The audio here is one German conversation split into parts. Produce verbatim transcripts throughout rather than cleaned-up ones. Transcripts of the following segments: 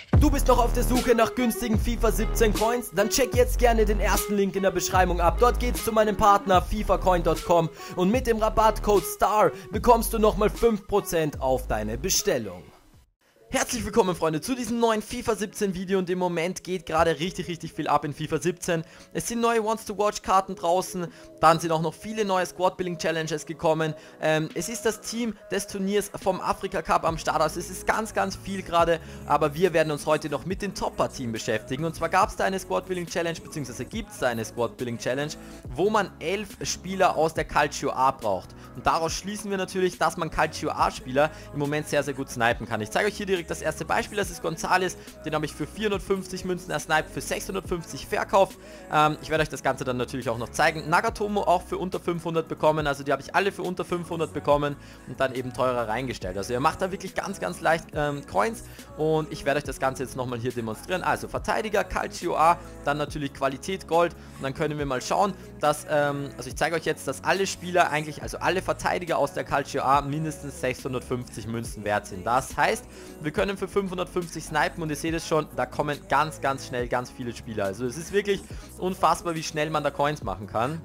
Du bist noch auf der Suche nach günstigen FIFA siebzehn Coins? Dann check jetzt gerne den ersten Link in der Beschreibung ab. Dort geht's zu meinem Partner FIFA Coin Punkt com und mit dem Rabattcode STAR bekommst du nochmal fünf Prozent auf deine Bestellung. Herzlich willkommen, Freunde, zu diesem neuen FIFA siebzehn Video, und im Moment geht gerade richtig, richtig viel ab in FIFA siebzehn. Es sind neue Wants-to-Watch-Karten draußen, dann sind auch noch viele neue Squad-Building-Challenges gekommen. Ähm, es ist das Team des Turniers vom Afrika Cup am Start, also es ist ganz, ganz viel gerade, aber wir werden uns heute noch mit dem Topper-Team beschäftigen. Und zwar gab es da eine Squad-Building-Challenge, beziehungsweise gibt es da eine Squad-Building-Challenge, wo man elf Spieler aus der Calcio A braucht. Und daraus schließen wir natürlich, dass man Calcio A-Spieler im Moment sehr, sehr gut snipen kann. Ich zeige euch hier direkt das erste Beispiel, das ist Gonzales, den habe ich für vierhundertfünfzig Münzen ersniped, für sechshundertfünfzig verkauft. Ähm, ich werde euch das Ganze dann natürlich auch noch zeigen. Nagatomo auch für unter fünfhundert bekommen, also die habe ich alle für unter fünfhundert bekommen und dann eben teurer reingestellt. Also ihr macht da wirklich ganz, ganz leicht ähm, Coins, und ich werde euch das Ganze jetzt nochmal hier demonstrieren. Also Verteidiger, Calcio A, dann natürlich Qualität Gold, und dann können wir mal schauen, dass, ähm, also ich zeige euch jetzt, dass alle Spieler eigentlich, also alle Verteidiger aus der Calcio A mindestens sechshundertfünfzig Münzen wert sind. Das heißt, wir können für fünfhundertfünfzig snipen, und ihr seht es schon, da kommen ganz, ganz schnell ganz viele Spieler. Also es ist wirklich unfassbar, wie schnell man da Coins machen kann.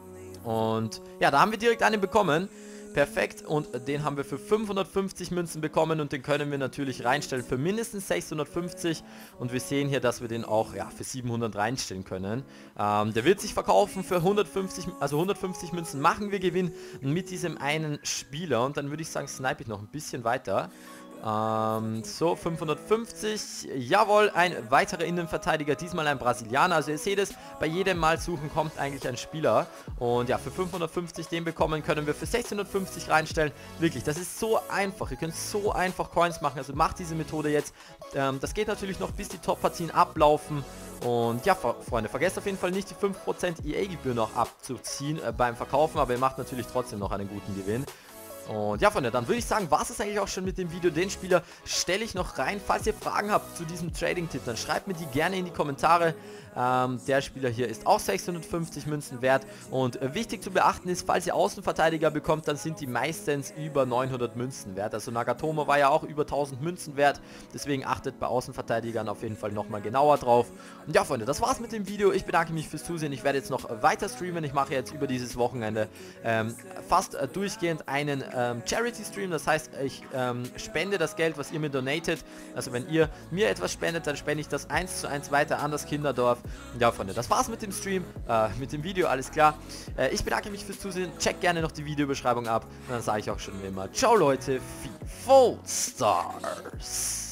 Und ja, da haben wir direkt einen bekommen. Perfekt, und den haben wir für fünfhundertfünfzig Münzen bekommen, und den können wir natürlich reinstellen für mindestens sechshundertfünfzig, und wir sehen hier, dass wir den auch ja, für siebenhundert reinstellen können. Ähm, der wird sich verkaufen für hundertfünfzig, also hundertfünfzig Münzen machen wir Gewinn mit diesem einen Spieler, und dann würde ich sagen, snipe ich noch ein bisschen weiter. Ähm, so, fünfhundertfünfzig, jawohl, ein weiterer Innenverteidiger, diesmal ein Brasilianer. Also ihr seht es, bei jedem Mal suchen kommt eigentlich ein Spieler, und ja, für fünfhundertfünfzig den bekommen, können wir für sechshundertfünfzig reinstellen. Wirklich, das ist so einfach, ihr könnt so einfach Coins machen, also macht diese Methode jetzt. Ähm, das geht natürlich noch, bis die Top-Partien ablaufen. Und ja, Freunde, vergesst auf jeden Fall nicht, die fünf Prozent E A-Gebühr noch abzuziehen äh, beim Verkaufen, aber ihr macht natürlich trotzdem noch einen guten Gewinn. Und ja, Freunde, dann würde ich sagen, war es eigentlich auch schon mit dem Video. Den Spieler stelle ich noch rein. Falls ihr Fragen habt zu diesem Trading-Tipp, dann schreibt mir die gerne in die Kommentare. Ähm, der Spieler hier ist auch sechshundertfünfzig Münzen wert. Und äh, wichtig zu beachten ist, falls ihr Außenverteidiger bekommt, dann sind die meistens über neunhundert Münzen wert. Also Nagatomo war ja auch über tausend Münzen wert. Deswegen achtet bei Außenverteidigern auf jeden Fall nochmal genauer drauf. Und ja, Freunde, das war's mit dem Video. Ich bedanke mich fürs Zusehen. Ich werde jetzt noch weiter streamen. Ich mache jetzt über dieses Wochenende ähm, fast äh, durchgehend einen ähm, Charity-Stream. Das heißt, ich ähm, spende das Geld, was ihr mir donatet. Also wenn ihr mir etwas spendet, dann spende ich das eins zu eins weiter an das Kinderdorf. Ja, Freunde, das war's mit dem Stream, äh, mit dem Video, alles klar. Äh, ich bedanke mich fürs Zusehen. Checkt gerne noch die Videobeschreibung ab. Und dann sage ich auch schon wie immer, ciao Leute, FIFA Stars.